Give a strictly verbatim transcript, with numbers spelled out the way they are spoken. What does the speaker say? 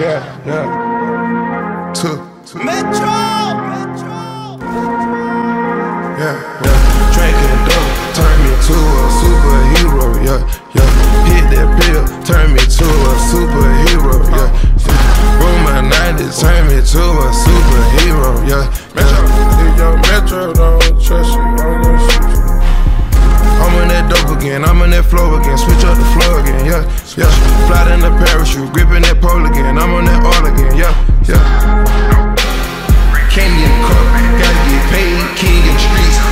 Yeah, yeah. Two. Metro! Metro! Yeah, yeah. Drinking dope, turn me to a superhero. Yeah, yeah. Hit that pill, turn me to a superhero. Yeah. Room my nineties, turn me to a superhero. Yeah. Metro, if your Metro don't trust you, I'm gonna shoot you. I'm on that dope again, I'm on that flow again. Switch up the flow again, yeah, yeah. Fly in the parachute, gripping that pole again. I'm on that all again, yeah, yeah. Candy in the cup, gotta get paid, king in the streets.